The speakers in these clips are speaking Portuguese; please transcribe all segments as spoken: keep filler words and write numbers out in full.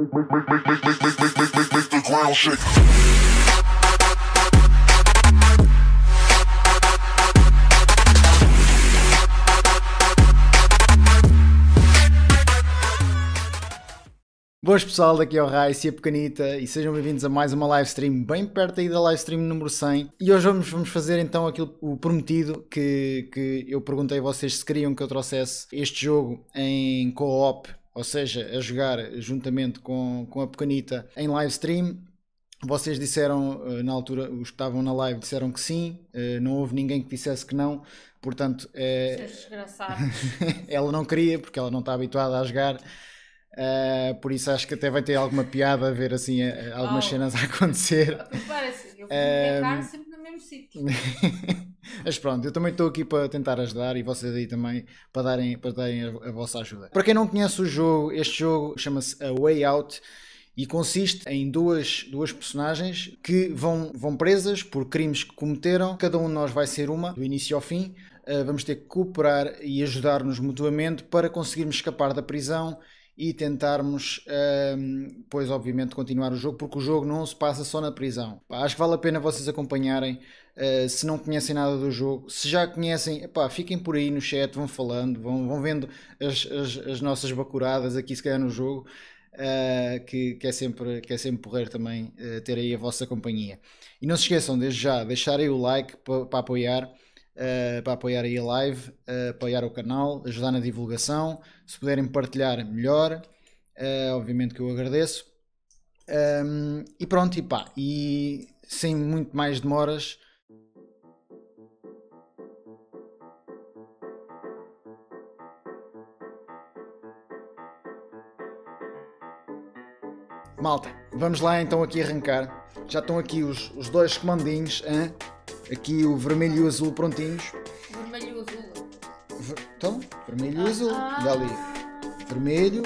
the ground shake. Boas pessoal, daqui é o Raice e a Pequenita e sejam bem-vindos a mais uma live stream bem perto aí da live stream número cem. E hoje vamos, vamos fazer então aquilo o prometido que, que eu perguntei a vocês se queriam que eu trouxesse este jogo em co-op, ou seja, a jogar juntamente com, com a Pequenita em live stream. Vocês disseram, na altura, os que estavam na live disseram que sim, não houve ninguém que dissesse que não, portanto é... ela não queria porque ela não está habituada a jogar. Uh, por isso acho que até vai ter alguma piada a ver assim a, a algumas oh. cenas a acontecer. Parece, eu fui uh, carne sempre no mesmo sítio. Mas pronto, eu também estou aqui para tentar ajudar e vocês aí também para darem, para darem a, a vossa ajuda. Para quem não conhece o jogo, este jogo chama-se A Way Out e consiste em duas, duas personagens que vão, vão presas por crimes que cometeram. Cada um de nós vai ser uma, do início ao fim. Uh, vamos ter que cooperar e ajudar-nos mutuamente para conseguirmos escapar da prisão e tentarmos, um, pois obviamente, continuar o jogo, porque o jogo não se passa só na prisão. Pá, acho que vale a pena vocês acompanharem, uh, se não conhecem nada do jogo. Se já conhecem, epá, fiquem por aí no chat, vão falando, vão, vão vendo as, as, as nossas bacuradas aqui se calhar no jogo, uh, que, que, é sempre, que é sempre porreiro também uh, ter aí a vossa companhia. E não se esqueçam, desde já, deixarem o like para, para apoiar. Uh, para apoiar aí a live, uh, apoiar o canal, ajudar na divulgação, se puderem partilhar melhor, uh, obviamente que eu agradeço. Um, e pronto, e pá, e sem muito mais demoras, malta, vamos lá então aqui arrancar. Já estão aqui os, os dois comandinhos, hein? Aqui o vermelho e o azul prontinhos. Vermelho e azul. Ver... Então, vermelho e ah, azul. Ah. Olha ali. Vermelho.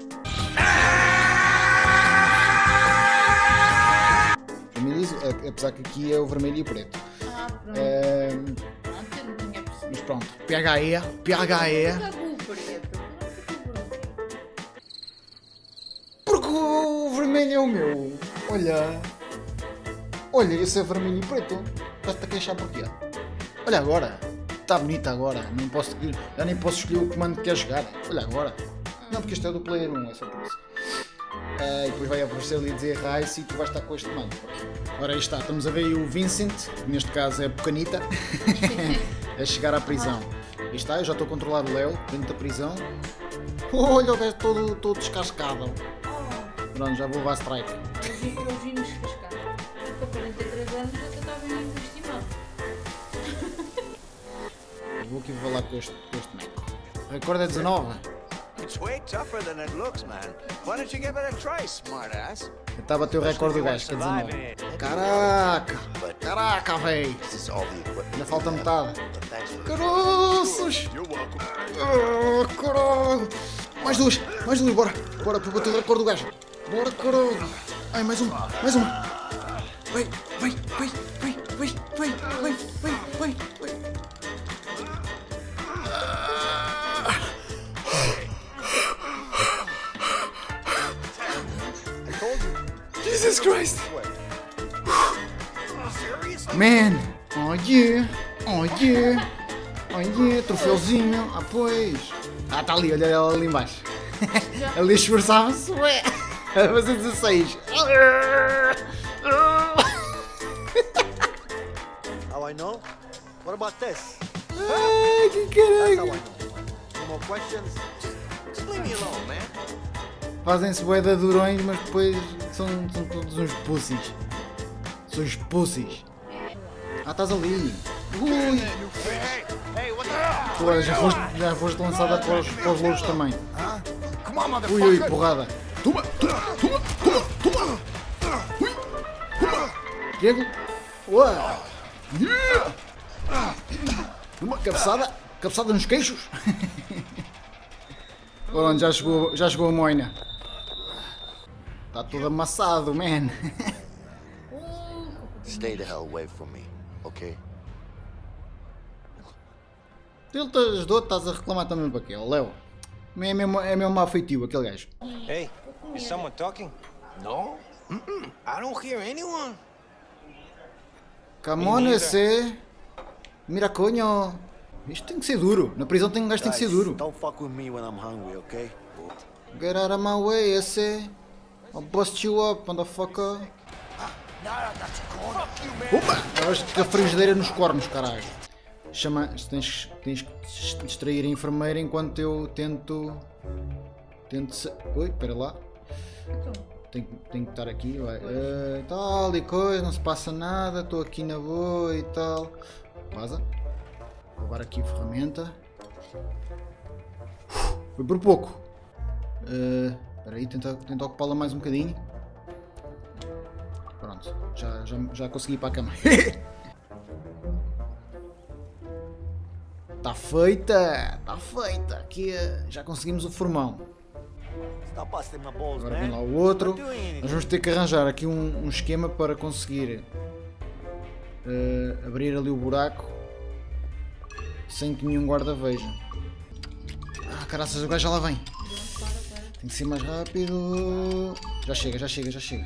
Vermelho e azul. Apesar que aqui é o vermelho e o preto. Ah, pronto. É... Antes não tinha percebido. Mas pronto. P H E. P H E. Porque o vermelho é o meu. Olha. Olha, esse é vermelho e preto. Estás-te a queixar porquê? Olha agora. Está bonito agora. Não posso, já nem posso escolher o comando que quer jogar. Olha agora. Não, porque este é do player um, é só por isso. Uh, e depois vai aparecer ali a dizer Raice e tu vais estar com este comando. Ora aí está. Estamos a ver aí o Vincent, que neste caso é a Pequenita, a chegar à prisão. Aí está, eu já estou a controlar o Léo dentro da prisão. Olha o gajo todo, todo descascado. Pronto, já vou levar strike. Eu vi-me descascar. Com quarenta e três anos eu estava em investimento. Vou aqui falar com este, com este meco. O recorde é dezanove. It's way tougher than it looks, man. Why don't you give it a try, smartass? Está a bater o recorde do gajo, que é dezanove. Caraca! Caraca, véi! Ainda falta metade. Caroços! Oh, caralho! Mais duas! Mais duas, bora! Bora para bater o recorde do gajo! Bora, caralho! Ai, mais uma! Mais uma! Vai, vai, vai, vai, vai, vai, vai, vai, vai, vai. Jesus Christ! Man! Oh yeah! Oh yeah! Oh yeah! Troféuzinho! Ah pois! Ah, está ali, olha ela ali embaixo. Ali esforçava-se, ué! A fazer dezasseis! How I know? What about this? Ai, que That's how I caralho! know. No more questions? Just leave me alone, man. Fazem-se bué de durões, mas depois são, são todos uns pussies. São uns pussies. Ah, estás ali! Ui! Hey, hey, what the hell? Pô, já foste, já foste lançada para os, para os louros também. Come on, Ui, motherfucker. ui, porrada! Toma, toma, toma, toma, toma! Ui, toma! Diego! Ué! Yeah! Uma cabeçada, cabeçada nos queixos! Pronto, já chegou, já chegou a moina. Está tudo amassado, man. Stay the hell away from me, okay? Ele te ajudou, estás a reclamar também para quê? Léo, É mesmo, é mesmo mau feitio aquele gajo. Hey, is someone talking? No? Mm-mm. I don't hear anyone. Come on, esse. Mira, coño. Isto tem que ser duro. Na prisão tem um gajo que tem que ser duro. Don't fuck with me when I'm hungry, okay? Get out of my way, esse. I'll bust you up, motherfucker. Opa! Acho que a frigideira nos cornos, caralho. Chama. Tens, tens que distrair a enfermeira enquanto eu tento. Tento. Se... Oi, espera lá. Tenho, tenho que estar aqui, vai. Uh, tal e coisa, não se passa nada. Estou aqui na boa e tal. Vaza. Vou levar aqui a ferramenta. Foi por pouco. Uh, espera aí, tenta, tenta ocupá-la mais um bocadinho. Pronto, já, já, já consegui ir para a cama. Está feita! Está feita! Aqui já conseguimos o formão. Stop busting my balls, Agora vem man. lá o outro. I'm doing anything. Nós vamos ter que arranjar aqui um, um esquema para conseguir uh, abrir ali o buraco sem que nenhum guarda veja. Ah, caraças, o gajo já lá vem. Tem que ser mais rápido. Já chega, já chega, já chega.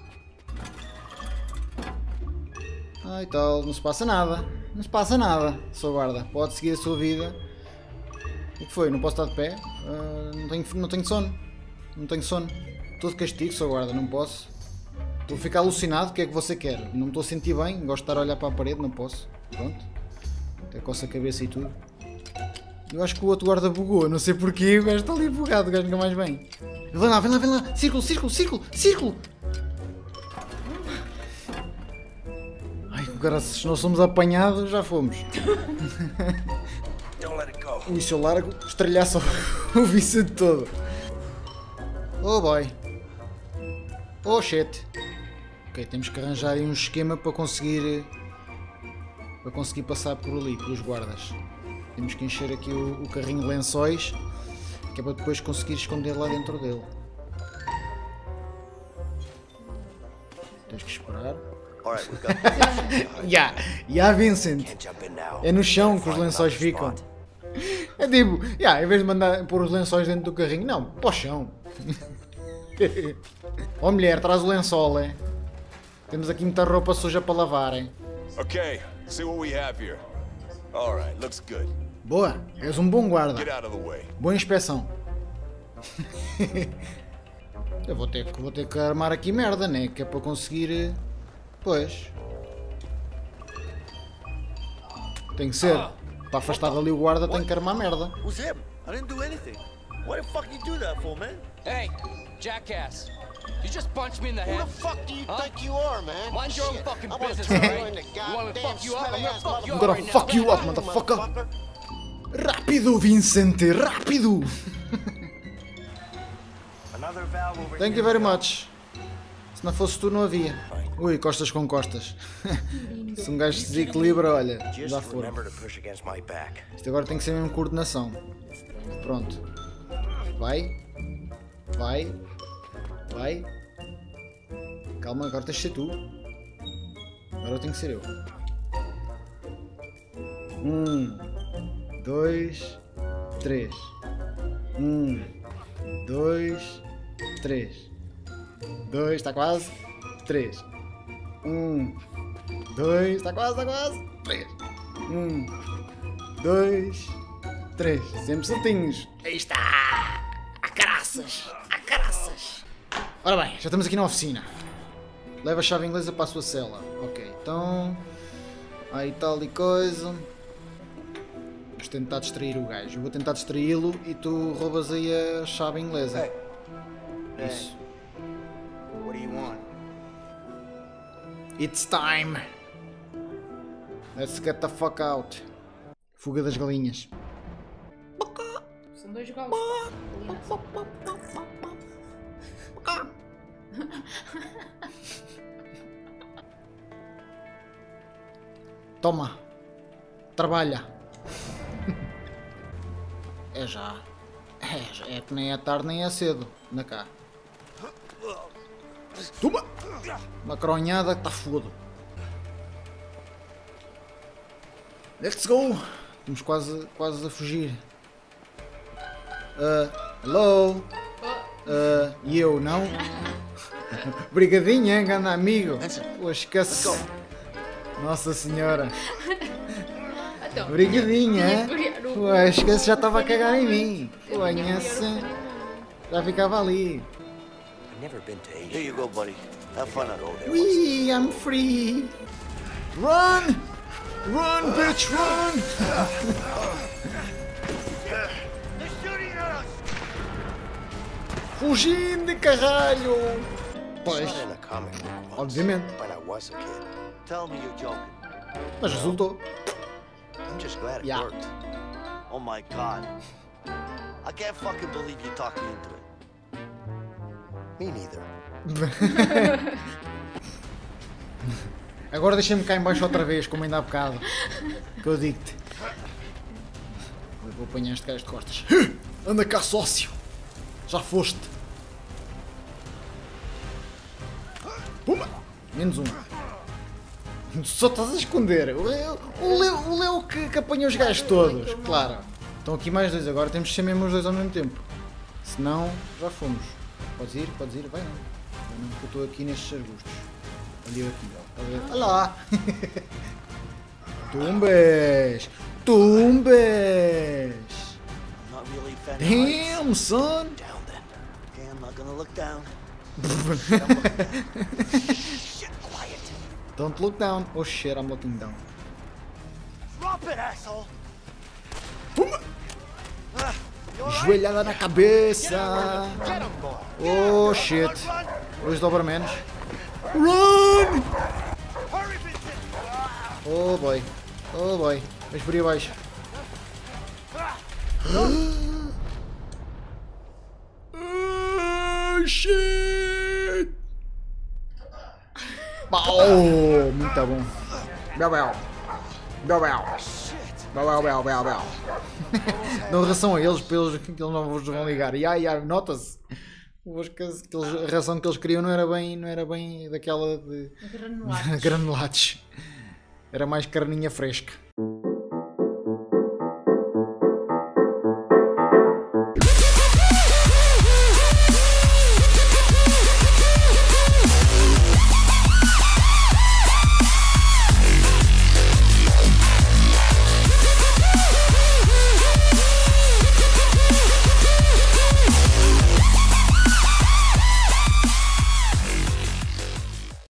Ah, e tal, não se passa nada. Não se passa nada, sou guarda. Pode seguir a sua vida. O que foi? Não posso estar de pé? Uh, não, tenho, não tenho sono. Não tenho sono. Estou de castigo, sou guarda, não posso. Estou a ficar alucinado, o que é que você quer? Não me estou a sentir bem, gosto de estar a olhar para a parede, não posso. Pronto. Até coça a cabeça e tudo. Eu acho que o outro guarda bugou, não sei porquê, o gajo está ali bugado, o gajo nunca mais vem. Vem lá, vem lá, vem lá! Círculo, círculo, círculo, círculo! Ai, cara, se nós somos apanhados, já fomos. Don't let it go. Ui, se eu largo, estrelhaço o Vicente todo. Oh boy. Oh shit. Ok, temos que arranjar aí um esquema para conseguir para conseguir passar por ali, pelos guardas. Temos que encher aqui o, o carrinho de lençóis, que é para depois conseguir esconder lá dentro dele. Tens que esperar. Alright, we got Ya, ya Vincent. Can't jump in now. É no chão que os lençóis ficam. É tipo, yeah, em vez de mandar pôr os lençóis dentro do carrinho, não, para o chão. Ó mulher, traz o lençol, é? Temos aqui muita roupa suja para lavar, hein? Okay, see what we have here. All right, looks good. Boa, és um bom guarda. Get out of the way. Boa inspeção. Eu vou ter, que- vou ter que armar aqui merda, né? Que é para conseguir... Pois. Tem que ser. Para afastar dali o guarda tem que armar merda. Who's him? I didn't do anything. Why the fuck you do that for, man? Hey, jackass. You just punched me in the Who head. the fuck do you Huh? think you are, man? Mind your own Shit. fucking I wanna business, turn you alright? into You want me to goddamn fuck you up? I'm smelly gonna ass fuck you I'm up gonna right now. fuck you up, Go ahead. motherfucker. Rápido, Vincente, rápido. Another valve over Thank here. you very much. Se não fosse tu, não havia. Ui, costas com costas. Se um gajo se desequilibra, olha, já Just foram. remember to push against my back. Isto agora tem que ser mesmo coordenação. Pronto. Vai. Vai. Vai. Calma, agora tens de ser tu. Agora tem que ser eu. Um. Dois. Três. Um. Dois. Três. Dois, está quase. Três. Um. Dois, está quase, está quase. Três. Um. Dois. Três. Sempre certinhos. Aí está. A caraças. A caraças. Ora bem, já estamos aqui na oficina. Leva a chave inglesa para a sua cela. Ok, então... Aí tal e coisa. Vamos tentar distrair o gajo. Eu vou tentar distraí-lo e tu roubas aí a chave inglesa. Isso. What do you want? It's time. Let's get the fuck out. Fuga das galinhas. São dois galos. Toma. Trabalha. É já. É, já. É que nem é tarde nem é cedo. Anda cá. Toma. Uma cronhada que está foda. Let's go. Estamos quase, quase a fugir. Uh, hello? Uh, e eu, não? Brigadinha, hein, grande amigo? Pô, esquece. Nossa senhora. Então, Brigadinha, ia hein? criar um- Pô, esquece, já estava a cagar em mim. Conhece. Já ficava ali. I've never been to Asia. Here you go, buddy. Have fun out there. Wee, I'm free. Run! Run, bitch, run! They're shooting at us! Fugindo, caralho! Pois, Saw it in a comic book once, obviamente. when I was a kid. Tell me you're joking. Mas resultou. I'm just glad it Yeah. worked. Oh my god. I can't fucking believe you talked me into it. Me neither. Agora deixa-me cá em baixo outra vez, como ainda há bocado. Que eu digo-te. Eu vou apanhar este gajo de costas. Anda cá, sócio! Já foste! Puma! Menos um. Só estás a esconder. O Leo, o Leo, o Leo que, que apanhou os gajos todos, claro. Estão aqui mais dois, agora temos que ser mesmo os dois ao mesmo tempo. Senão, já fomos. Podes ir, podes ir, vai não. Vai não, porque eu estou aqui nestes arbustos. Olha eu aqui, ó. Olha lá! Tumbas! Tumbas! I'm not really a fan of heights. Damn, son! Down then. Okay, I'm not gonna look down. Shit, quiet. Don't look down. Oh shit, I'm looking down. Drop it, asshole! Puma! Ah, you alright? Joelhada na cabeça! Oh shit! Dois dobramentos. Run! Hurry, Vincent! Oh boy! Oh boy! Vais por aí abaixo. Oh shit! Oh, muito bom! Bel bel! Bel bel! Bel bel bel bel bel! Não relação a eles, pelos que eles não vos vão ligar. E ai, ai, nota-se! Os que eles- A ração que eles queriam não era bem, não era bem daquela de Granulados. granulados. Era mais carninha fresca.